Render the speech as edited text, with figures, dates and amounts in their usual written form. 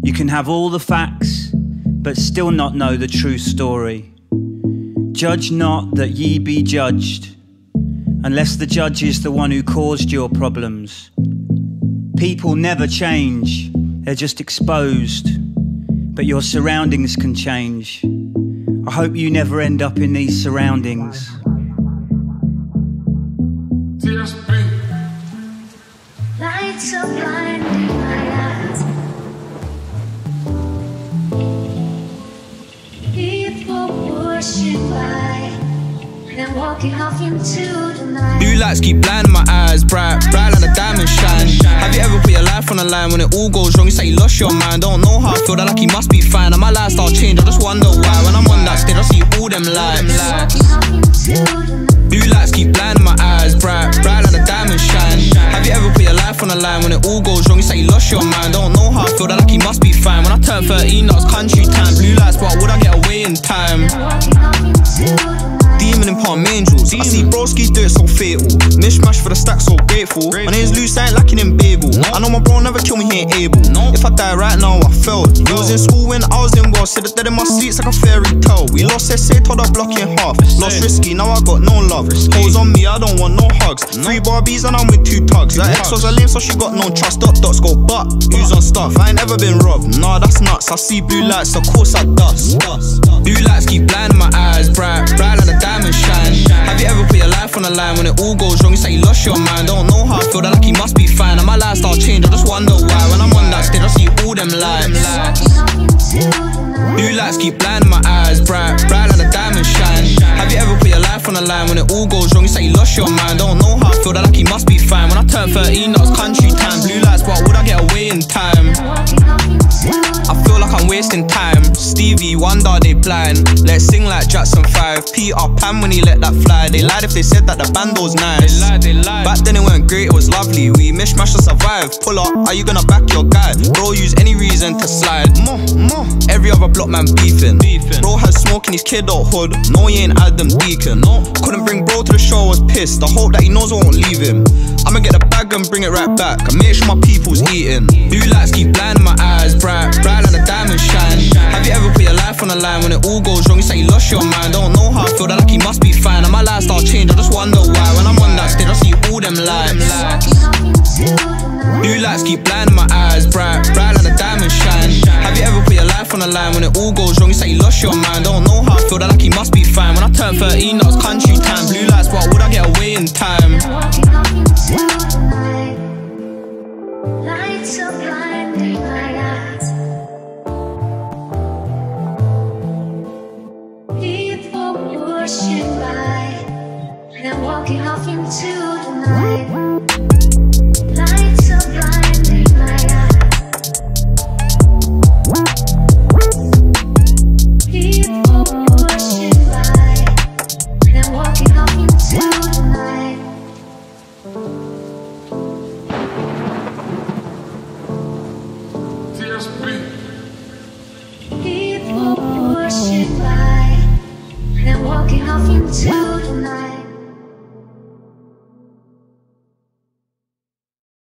You can have all the facts, but still not know the true story. Judge not that ye be judged, unless the judge is the one who caused your problems. People never change, they're just exposed, but your surroundings can change. I hope you never end up in these surroundings. Lights are blinding my eyes. People pushing by, then walking off into the night. Blue lights keep blinding my eyes, bright like the diamond shine. Have you ever put your life on the line when it all goes wrong? You say you lost your mind, don't know how I feel, that like you must be fine. And my lifestyle changed, I just wonder why. When I'm on that stage, I see all them lights. Blue lights keep blinding my eyes, bright like the diamond shine. Have you ever put your life on the line when it all goes wrong? You say you lost your mind, don't know how I feel, that like you must be fine. When I turned 13, that was country time. Blue lights, but would I get away in time? Demon in palm angels. I see broskies do it so fatal. Mishmash for the stack, so grateful. My name's loose, I ain't lacking in Babel. I know my bro never kill me, he ain't able. If I die right now, I failed. He was in school when I was in war. Said the dead in my seats like a fairy tale. We lost SA, told our block in half. Lost risky, now I got no love. Hoes on me, I don't want no hugs. 3 Barbies and I'm with 2 tugs. That ex was a lame, so she got no trust. Dots go but who's on stuff? I ain't ever been robbed. Nah, that's nuts. I see blue lights, of course I dust. Blue lights keep blinding my eyes, bright like the diamond shine. Have you ever put your life on the line when it all goes wrong? You say you lost your mind, don't know how I feel, that like you must be fine. And my lifestyle changed, I just wonder why. When I'm on that stage, I see all them lights. Blue lights keep blinding my eyes, bright like the diamond shine. Have you ever put your life on the line when it all goes wrong? You say you lost your mind, don't know how I feel, that like you must be fine. When I turned 13, that was country time. Blue lights, but would I get away in time? I feel like I'm wasting time. Stevie Wonder, they blind. Let's sing like Jackson 5. Peter Pan when he let that fly. They lied if they said that the band was nice. They lied. Back then it weren't great, it was lovely. We mishmash to survive. Pull up, are you gonna back your guy? Bro, use any reason to slide. Every other block man beefing. Bro has smoke in his kid or hood. No, he ain't Adam Deacon. Couldn't bring bro to the show, I was pissed. I hope that he knows I won't leave him. I'ma get the bag and bring it right back, and make sure my people's eating. Blue lights keep blinding my eyes, bright like the diamond shine. Have you ever put your life on the line when it all goes wrong? You say you lost your mind, don't know how I feel, that like you must be fine. And my lifestyle changed, I just wonder why. When I'm on that stage, I see all them lights. Blue lights keep blinding my eyes, bright like the diamond shine. Have you ever put your life on the line when it all goes wrong? You say you lost your mind, don't know how I feel, that like you must be fine. When I turned 13, that was country time. Blue lights, but would I get away in time? Lights are blinding my eyes. People pushing by, then walking off into the night. Lights are blinding my eyes. People pushing by, then walking off into the night. People pushing by, then walking off into